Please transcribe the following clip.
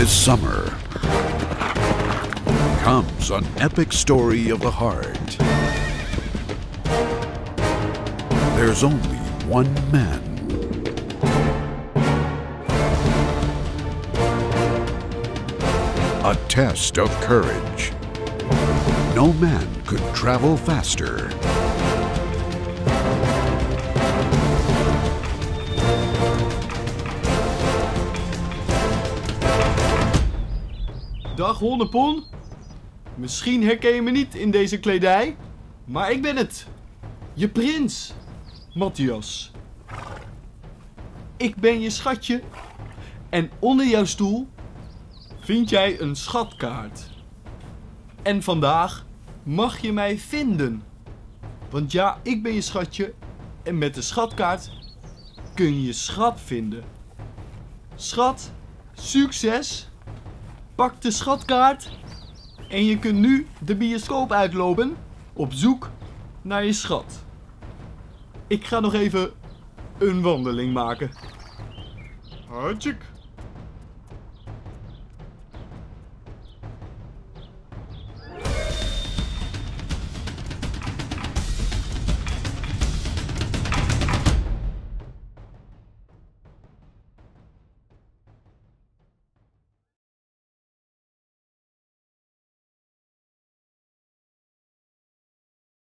This summer comes an epic story of the heart. There's only one man. A test of courage. No man could travel faster. Dag Honnepon. Misschien herken je me niet in deze kledij, maar ik ben het. Je prins, Matthias. Ik ben je schatje en onder jouw stoel vind jij een schatkaart. En vandaag mag je mij vinden. Want ja, ik ben je schatje en met de schatkaart kun je je schat vinden. Schat, succes! Pak de schatkaart en je kunt nu de bioscoop uitlopen op zoek naar je schat. Ik ga nog even een wandeling maken. Hartjek.